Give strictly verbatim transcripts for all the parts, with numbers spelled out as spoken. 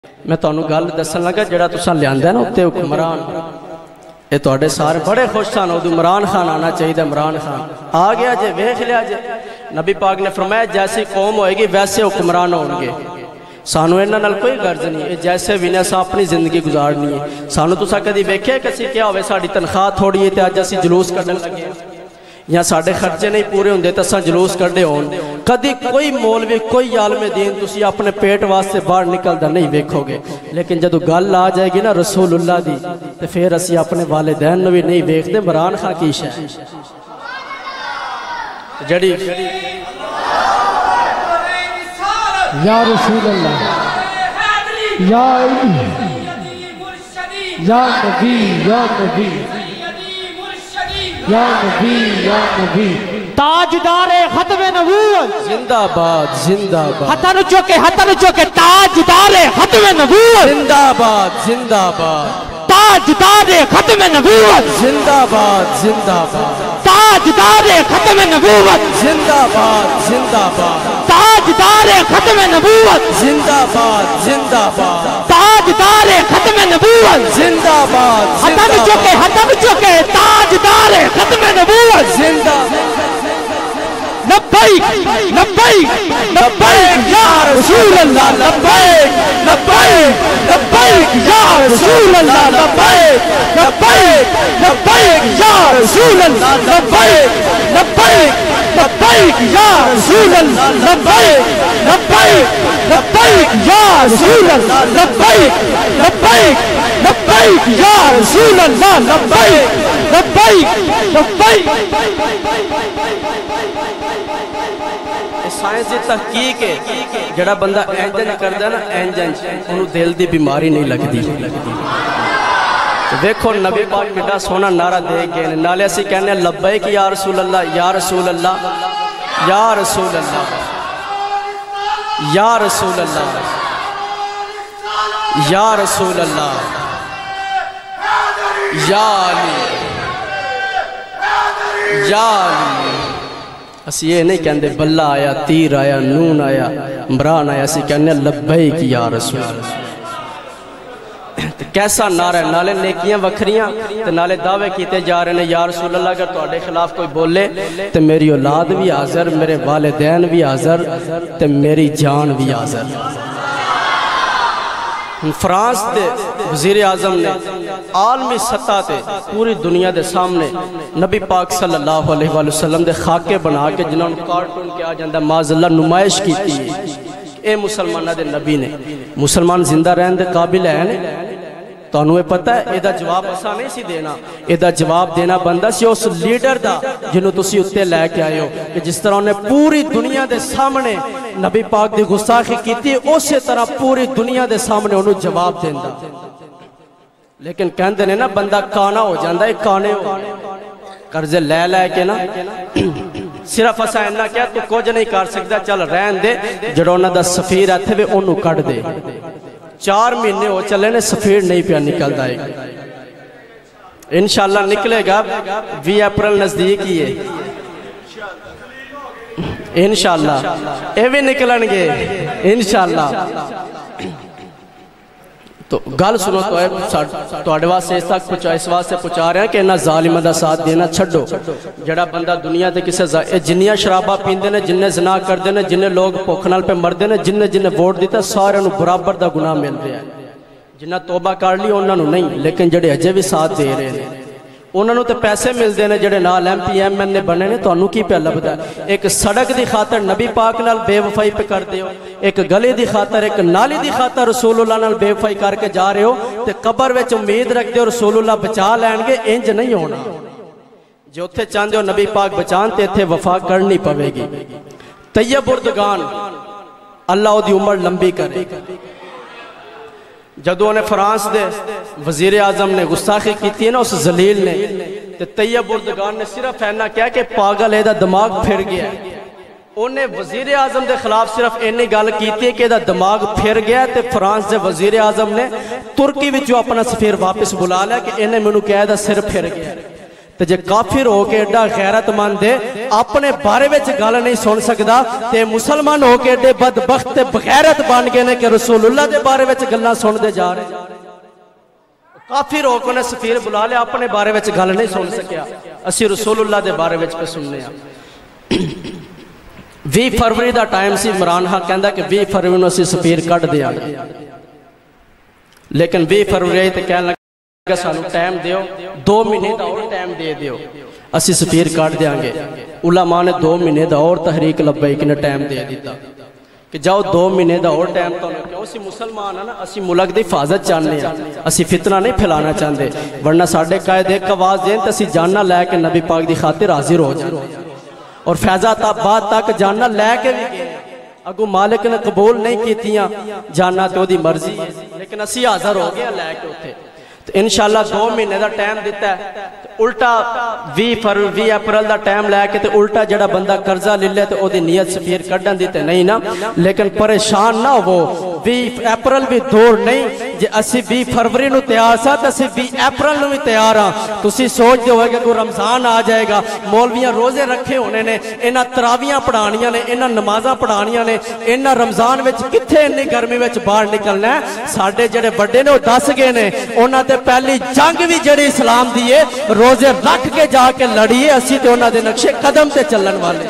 میں تانوں گل دسن لگا جڑا تساں لیاندا نا اُتے حکمران اے تواڈے سارے بڑے خوش سن اودوں عمران خان آنا چاہیے عمران خان آ گیا جے ویکھ لیا جے نبی پاک نے فرمایا جیسی قوم ہوئے گی ویسے حکمران ہون گے سانو انہاں نال کوئی غرض نہیں اے جیسے بھی نے اساں اپنی زندگی گزارنی ہے سانو تساں کدی ویکھیا کسی کیا ہوئے ساڈی تنخواہ تھوڑی ہے تے اج اسی جلوس کڈن لگے یا ساڈے خرچے نہیں پورے ہوندے تے اساں جلوس کڈے ہون کدی کوئی مولوی کوئی عالم دین تسی اپنے پیٹ واسطے باہر نکلدا نہیں ویکھو گے لیکن جدوں گل آ جائے گی نا رسول اللہ دی تے پھر اسی اپنے والدین نو بھی نہیں ویکھدے عمران خان کی شے جڑی یا رسول اللہ یا یا نبی یا نبی یا نبی یا نبی تاجدار ختم نبوت زندہ باد زندہ باد ہتھن چوکے ہتھن چوکے تاجدار ختم نبوت زندہ باد زندہ باد تاجدار ختم نبوت زندہ باد زندہ باد تاجدار ختم نبوت زندہ باد زندہ باد تاجدار ختم نبوت زندہ باد زندہ باد تاجدار ختم نبوت زندہ باد ہتھن چوکے ہتھن چوکے تاجدار ختم نبوت زندہ لبیک لبیک لبیک یا رسول اللہ لبیک لبیک لبیک یا رسول اللہ لبیک لبیک لبیک یا رسول اللہ لبیک لبیک لبیک یا رسول اللہ لبیک لبیک لبیک یا رسول اللہ لبیک لبیک لبیک یا رسول اللہ لبیک لبیک لبیک سائنسی تحقیق ہے جڑا بندہ انجن کردا نا انجن انہوں دل دی بیماری نہیں لگدی دیکھو نبی پاک بڑا سونا نعرہ دے گئے نالے اسی کہنے لبیک یا رسول اللہ یا رسول اللہ یا رسول اللہ یا رسول اللہ یا رسول اللہ یا علی یا علی اسی یہ نہیں کہندے بلہ آیا تیر آیا نون آیا عمران آیا اسی کہنے لبیک یا رسول اللہ کیسا نعرہ ہے نالے نیکیاں وکھریاں تے نالے دعوے کیتے جا رہے ہیں یا رسول اللہ اگر تواڈے خلاف کوئی بولے تے میری اولاد بھی حاضر میرے والدین بھی حاضر تے میری جان بھی حاضر فرانس دے وزیر اعظم نے عالمی سطح تے پوری دنیا دے سامنے نبی پاک صلی اللہ علیہ وآلہ وسلم دے خاکے بنا کے جنہوں نے کارٹون کیا جاندہ معاذ اللہ نمائش کی تھی اے مسلمانہ دے نبی نے مسلمان زندہ رہن دے قابل ہیں تو انہوں پتہ ہے ایدہ جواب ایسا نہیں سی دینا ایدہ جواب دینا بندہ سی اس لیڈر دا جنہوں تسی اتے لے کے آئے ہو کہ جس طرح انہیں پوری دنیا دے سامنے نبی پاک دی گستاخی کی تھی اسی طرح پوری دنیا دے سامنے انہوں جواب دیندہ لیکن کہندے نے نا بندہ کانا ہو جاندہ ایک کانے ہو قرضے لے لے کے نا صرف ایسا انہا کیا تو کچھ نہیں کر سکتا چل رہن دے جڑونا دا سفیر آتے ہوئے انہوں کٹ دے چار مہینے ہو چلے نے سفیر نہیں پیا نکل دائے گا انشاءاللہ نکلے گا وی اپریل نزدیک ہی ہے انشاءاللہ اے بھی نکلن گے انشاءاللہ تو گل سنو تو ہے تو اڈوا سے اس تک پچھا اس واسطے پچھا رہے ہیں کہ انہا ظالمہ دا ساتھ دینا چھڑو جڑا بندہ دنیا دے کسے جنیاں شرابہ پیندے نے جنہیں زنا کر دینے جنہیں لوگ پوکھنال پہ مر دینے جنہیں جنہیں ووٹ دیتا سارے انہوں برابر دا گناہ مل رہے ہیں جنہیں توبہ کر لی انہوں نہیں لیکن جڑے اجے بھی ساتھ دے رہے ہیں انہوں نے تو پیسے مل دینے جڑے نال ایم پی ایم این نے بنے نے تو انہوں کی پہ اللہ بدا ایک سڑک دی خاطر نبی پاک نال بے وفائی پہ کر دے ہو ایک گلی دی خاطر ایک نالی دی خاطر رسول اللہ نال بے وفائی کر کے جا رہے ہو تے قبر ویچ امید رکھ دے ہو رسول اللہ بچا لین گے انج نہیں ہونا جو اتھے چاندے ہو نبی پاک بچان تے اتھے وفا کرنی پوے گی طیب بردگان اللہ دی عمر لمبی کرے جدو انہیں فرانس دے وزیر اعظم نے گستاخی کی تھی نا اس ذلیل نے تے طیب بردگان نے صرف اینا کیا کہ پاگل ہے دا دماغ پھر گیا ہے انہیں وزیر اعظم دے خلاف صرف انہیں گال کی تھی کہ دا دماغ پھر گیا تے فرانس دے وزیر اعظم نے ترکی وچ جو اپنا سفیر واپس بلا لیا کہ انہیں منو کہہ دا سر پھر گیا تے جے کافر ہو کے ایڈا غیرت مند ہے اپنے بارے وچ گل نہیں سن سکدا تے مسلمان ہو کے ایڈے بدبخت تے بغیرت بن گئے نے کہ رسول اللہ دے بارے وچ گلاں سن دے جا رہے کافر ہو کے نے سفیر بلا لیا اپنے بارے وچ گل نہیں سن سکیا اسی رسول اللہ دے بارے وچ پہ سننے ہیں وی فروری دا ٹائم سی عمران خان کہندا کہ وی فروری نو اسی سفیر کٹ دیا لیکن وی فروری تے کہن لگا سانو ٹائم دیو دو مہینے دا اور ٹائم دے دیو اسی سفیر کٹ دیاں گے علماء نے دو مہینے دا اور تحریک لبیک نے ٹائم دے دیتا کہ جاؤ دو مہینے دا اور ٹائم تو کیوں اسی مسلمان ہیں نا اسی ملک دی حفاظت چاہنے ہیں اسی فتنہ نہیں پھیلانا چاہتے ورنہ ساڑھے قائد ایک آواز دیں تو اسی جاننا لے کے نبی پاک دی خاطر حاضر ہو جائیں اور فیضہ بعد تک جاننا لے کے بھی گئے اگو مالک نے قبول نہیں کیتیاں جاننا تو دی مرضی ہے لیکن اسی حاضر ہو گیا لے کے اٹھے تو انشاءاللہ دو مہینے دا ٹائم دیتا ہے الٹا وی فروری وی اپریل دا ٹائم لے کے تے الٹا جڑا بندہ قرضہ لے لے تے او دی نیت سفیر کڈن دیتے نہیں نا لیکن پریشان نہ ہو وی اپریل بھی دور نہیں جے اسی وی فروری نو تیار سا تے اسی وی اپریل نو بھی تیار ہاں تسی سوچ دے ہوئے کہ کوئی رمضان آ جائے گا مولویاں روزے رکھے ہونے نے انہاں تراویاں پڑھانیاں نے انہاں نمازاں پڑھانیاں نے انہاں رمضان وچ کتھے انی گرمی وچ باہر نکلنا ہے ساڈے جڑے بڑے نے او دس گئے نے انہاں تے پہلی جنگ بھی جڑی اسلام دی ہے روزے رکھ کے جا کے لڑیے اسی تے انہاں دے نقشے قدم تے چلن والے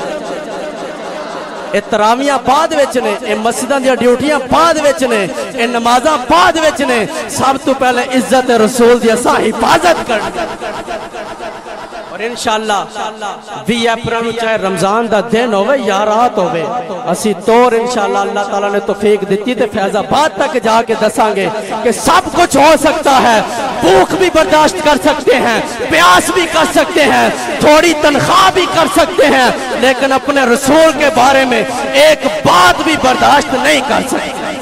اے تراویاں بعد وچ نے اے مسجداں دی ڈیوٹیاں بعد وچ نے اے نمازاں بعد وچ نے سب تو پہلے عزت رسول دی اساں حفاظت کرنی اور انشاءاللہ وی اپریل چاہے رمضان دا دن ہوئے یا رات ہوئے اسی طور انشاءاللہ اللہ تعالیٰ نے توفیق دیتی تے فیض آباد تک جا کے دساں گے کہ سب کچھ ہو سکتا ہے بھوک بھی برداشت کر سکتے ہیں پیاس بھی کر سکتے ہیں تھوڑی تنخواہ بھی کر سکتے ہیں لیکن اپنے رسول کے بارے میں ایک بات بھی برداشت نہیں کر سکتے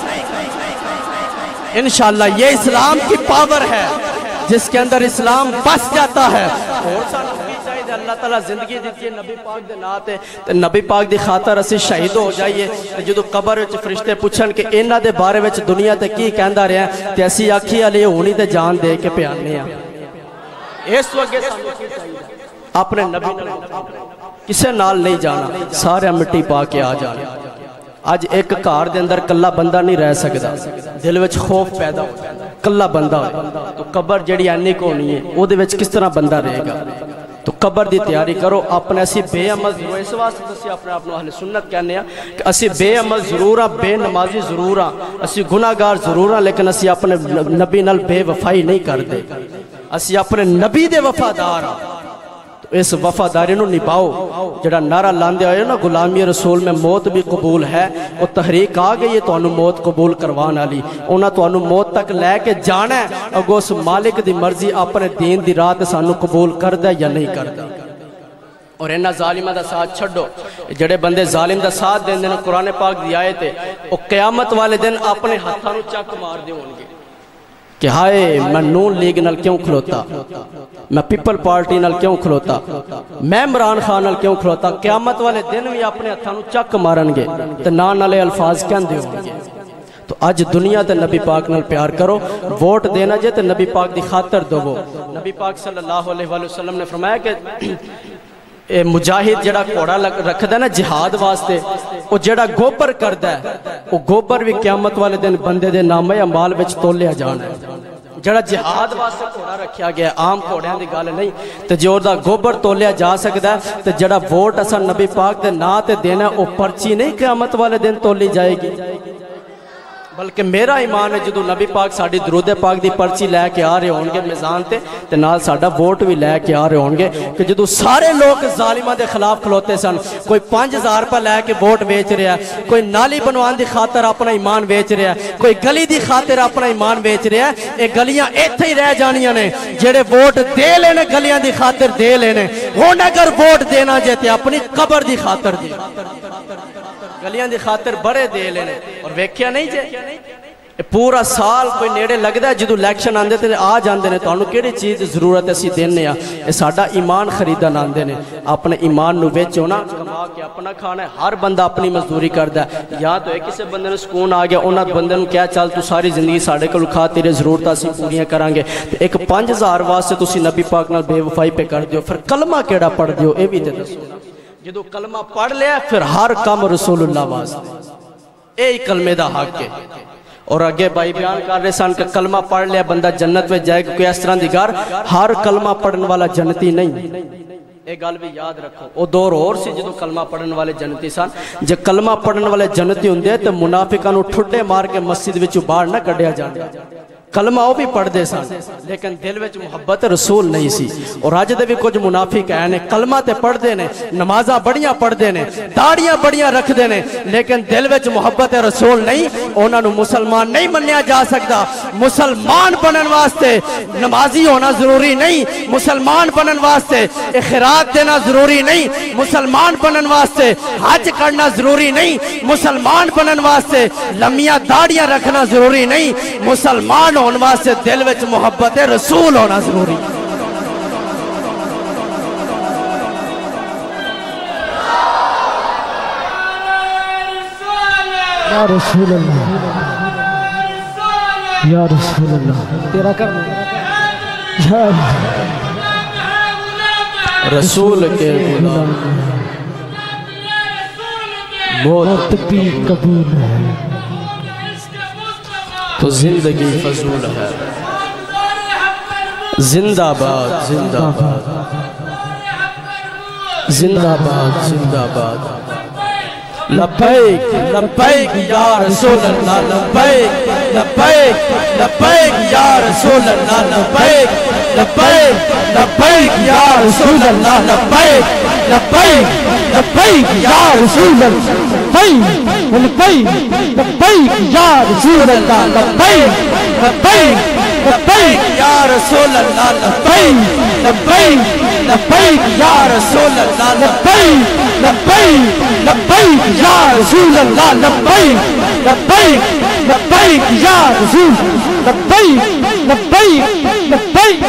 انشاءاللہ یہ اسلام کی پاور ہے جس کے اندر اسلام بس جاتا ہے اور سانو بھی چاہیے اللہ تعالیٰ زندگی دیتی ہے نبی پاک دے ناتے تے نبی پاک دی خاطر اسی شہید ہو جائیے جدو قبر وچ فرشتے پوچھن کہ انہاں دے بارے وچ دنیا تے کی کہندا رہیا تے اسی آکھی علی ہونی تے جان دے کے پیانے ہیں اس وقت سانو کی چاہیے اپنے نبی نال کسے نال نہیں جانا سارے مٹی پا کے آ جانا آج ایک کار دے اندر کلا بندہ نہیں رہ سکتا دل وچ خوف پیدا ہو کلا بندہ ہوئے تو قبر جڑی اینی کو نہیں ہے وہ دے وچ کس طرح بندہ رہے گا تو قبر دی تیاری کرو اپنے اسی بے عمل ضرور اس واسطے اسی اپنے اپنے اہل سنت کہنے ہیں کہ اسی بے عمل ضرور ہاں بے نمازی ضرور ہاں اسی گناہگار ضرور ہاں لیکن اسی اپنے نبی نال بے وفائی نہیں کر دے اسی اپنے نبی دے وفادار ہاں اس وفاداری نو نبھاؤ جڑا نعرہ لاندے ہوئے نا غلامی رسول میں موت بھی قبول ہے وہ تحریک آ گئی ہے تو انہوں موت قبول کروانا لی انہوں تو انہوں موت تک لے کے جانا ہے اگو اس مالک دی مرضی اپنے دین دی رات سانو قبول کر دے یا نہیں کر دے اور انہا ظالمہ دا ساتھ چھڑو جڑے بندے ظالم دا ساتھ دیں دیں قرآن پاک دی آئے تھے وہ قیامت والے دن اپنے ہاتھانو چک مار دے ہونگے کہ ہائے میں نون لیگ نال کیوں کھلوتا میں پیپل پارٹی نال کیوں کھلوتا میں عمران خان نال کیوں کھلوتا قیامت والے دن بھی اپنے ہتھانو چک مارن گے تے نان نالے الفاظ کہندے ہوں گے تو آج دنیا تے نبی پاک نال پیار کرو ووٹ دینا جے تے نبی پاک دی خاطر دو وہ نبی پاک صلی اللہ علیہ وآلہ وسلم نے فرمایا کہ اے مجاہد جڑا کوڑا رکھ دے نا جہاد واسطے وہ جڑا گوبر کر دے وہ گوبر بھی قیامت والے دن بندے دے نامے امال وچ تولیا جانا ہے جڑا جہاد واسطے کوڑا رکھیا گیا عام کوڑیاں دی گل نہیں تے جو دا گوبر تولیا جا سکدا ہے تے جڑا ووٹ اساں نبی پاک دے نا تے دینا او پرچی نہیں قیامت والے دن تولی جائے گی بلکہ میرا ایمان ہے جدو نبی پاک ساڑی درود پاک دی پرچی لے کے آ رہے ہونگے میزان تے تے نال ساڑا ووٹ بھی لے کے آ رہے ہونگے کہ جدو سارے لوگ ظالمہ دے خلاف کھلوتے سن کوئی پانچ ہزار پر لے کے ووٹ بیچ رہا ہے کوئی نالی بنوان دی خاطر اپنا ایمان بیچ رہا ہے کوئی گلی دی خاطر اپنا ایمان بیچ رہا ہے اے گلیاں ایتھے ہی رہ جانیاں نے جڑے ووٹ دے لینے گلیاں دی خاطر دے لینے ہون اگر ووٹ دینا جاتے اپنی قبر دی خاطر دے گلیاں دی خاطر بڑے دے لینے اور ویکھیا نہیں جے پورا سال کوئی نیڑے لگدا ہے جدو الیکشن آندے تے آ جاندے نے تانوں کیڑی چیز ضرورت ہے اسی دینے آ اے ساڈا ایمان خریدن آندے نے اپنے ایمان نو وچو نا کما کے اپنا کھانا ہے، ہر بندہ اپنی مزدوری کردا ہے. یا تو ایک کسی بندے نے سکون آ گیا انہاں بندے نوں کیا چل تو ساری زندگی ساڈے کول کھا تیرے ضرورتاں اسی پوریاں کران گے، تے ایک پانچ ہزار واسطے تسی نبی پاک نال بے وفائی پہ کر دیو، پھر کلمہ کیڑا پڑھ دیو اے بھی تے دسو. جدو کلمہ پڑھ لیا پھر ہر کام رسول اللہ واسطے، اے کلمے دا حق ہے. اور آگے بھائی بیان کر رہے سن کہ کلمہ پڑھ لیا بندہ جنت میں جائے گا. کوئی اس طرح دی گار ہر کلمہ پڑھن والا جنتی نہیں، ایک گل بھی یاد رکھو. وہ دور اور سی جدو کلمہ پڑھن والے جنتی سن. جے کلمہ پڑھن والے جنتی ہوندے تے منافقاں نوں ٹھڈے مار کے مسجد وچوں باہر نہ کڈیا جاندا. کلمہ وہ بھی پڑھ دے سن لیکن دل وچ محبت رسول نہیں سی. اور اج دے بھی کچھ منافق ہیں نے کلمہ تے پڑھ دے نے، نمازاں بڑیاں پڑھ دے نے، داڑیاں بڑیاں رکھ دے نے، لیکن دل وچ محبت رسول نہیں. انہاں نوں مسلمان نہیں منیا جا سکدا. مسلمان بنن واسطے نمازی ہونا ضروری نہیں، مسلمان بنن واسطے خیرات دینا ضروری نہیں، مسلمان بنن واسطے حج کرنا ضروری نہیں، مسلمان بنن واسطے لمیاں داڑیاں رکھنا ضروری نہیں. مسلمان ہونے واسطے دل وچ محبت رسول ہونا ضروری. یا رسول اللہ یا رسول اللہ تیرا کرنا یا رسول کے غلام موت بھی قبول ہے تو زندگی فضول ہے. زندہ باد زندہ باد زندہ باد زندہ باد. لبیک لبیک یا رسول اللہ لبیک لبیک لبیک یا رسول اللہ لبیک لبیک لبیک یا رسول اللہ لبیک لبیک لبیک یا رسول اللہ لبیک لبیک یا رسول اللہ لبیک لبیک لبیک یا رسول اللہ لبیک لبیک لبیک یا رسول اللہ لبیک لبیک لبیک یا رسول اللہ لبیک لبیک لبیک یا رسول لبیک لبیک لبیک.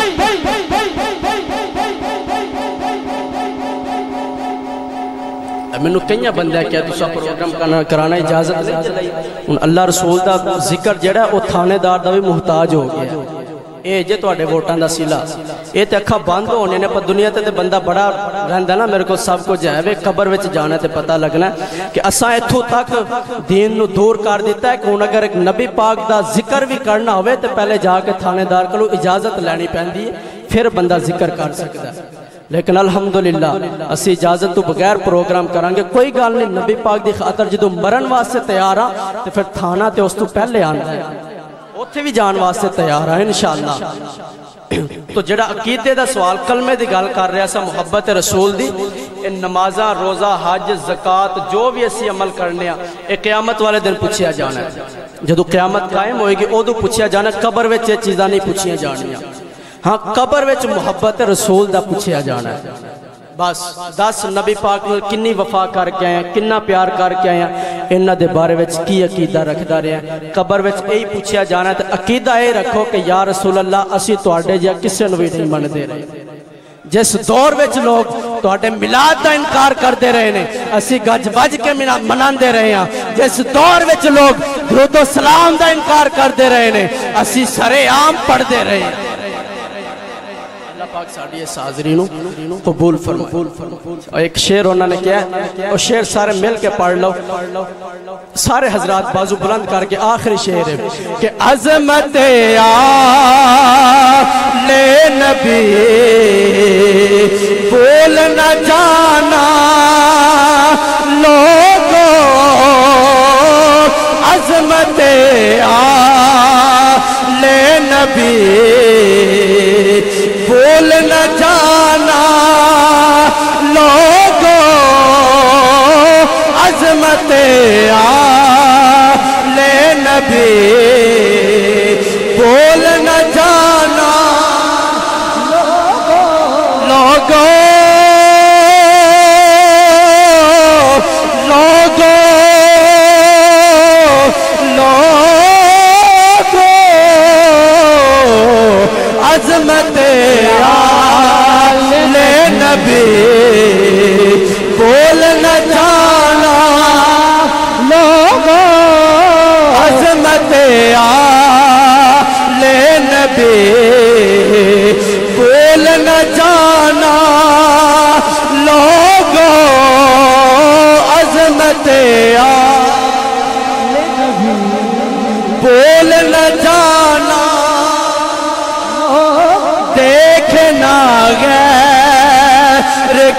میں نے کئی بندہ کیا تسا پروگرام کرانا اجازت نہیں. اللہ رسول دا ذکر جڑا وہ تھانے دار دا بھی محتاج ہو گیا. اے جے تواڈے ووٹاں دا سیلا اے تے اکھاں بند ہونے نے پر دنیا تے بندہ بڑا رہندا نا میرے کو سب کچھ ہے وے قبر وچ جانا تے پتہ لگنا کہ اساں ایتھوں تک دین نو دور کر دیتا ہے کہ ہن اگر ایک نبی پاک دا ذکر بھی کرنا ہوئے تے پہلے جا کے تھانے دار کولوں اجازت لینی پیندی ہے پھر بندہ ذکر کر سکدا ہے. لیکن الحمدللہ اسی اجازت تو بغیر پروگرام کرانگے کوئی گال نہیں. نبی پاک دی خاطر جدو مرن واسطے تیار ہاں تے پھر تھانہ تے اس تو پہلے آندا ہے اوتھے بھی جان واسطے تیار ہیں انشاءاللہ. تو جڑا عقیدے دا سوال کلمے دی گل کر رہا سا محبت رسول دی ان نمازاں روزہ حج زکات جو بھی اسی عمل کرنے ہیں اے قیامت والے دن پوچھیا جانا ہے. جدو قیامت قائم ہوئے گی ادو پوچھیا جانا ہے. قبر وچ یہ چیزاں نہیں پوچھیا جانیاں. ہاں قبر وچ محبت رسول دا پوچھیا جانا ہے. بس دس نبی پاک نے کنی وفا کر کے آئے ہیں کنا پیار کر کے آئے ہیں انہاں دے بارے وچ کی عقیدہ رکھدا رہے ہیں. قبر وچ یہی پوچھیا جانا ہے تے عقیدہ اے رکھو کہ یا رسول اللہ اسی تواڈے جا کسے نوں وی نہیں مندے رہے. جس دور وچ لوگ تواڈے میلاد دا انکار کردے رہے نے اسی گج بج کے مناندے رہے ہیں. جس دور وچ لوگ درود و سلام دا انکار کردے رہے نے اسی سرے عام پڑھدے رہے ہیں. پاک ساڑی اس حاضرینوں قبول فرمائے. اور ایک شعر انہوں نے کیا ہے اور شعر سارے مل کے پڑھ لو سارے حضرات بازو بلند کر کے آخری شعر ہے کہ عظمت آل نبی بول نہ جانا لوگوں عظمت آل نبی بول نہ جانا لوگوں عظمت آل نبی بول نہ جانا لوگوں لوگوں لوگوں عظمت آل نبی بول نہ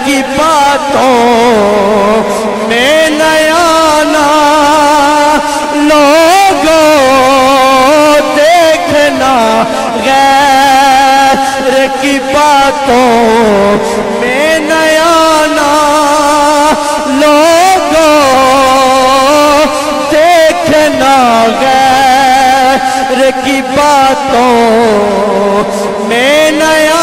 کی باتوں میں نیا نا لوگوں دیکھنا غیر کی باتوں میں نیا نا لوگوں دیکھنا غیر کی باتوں میں نیا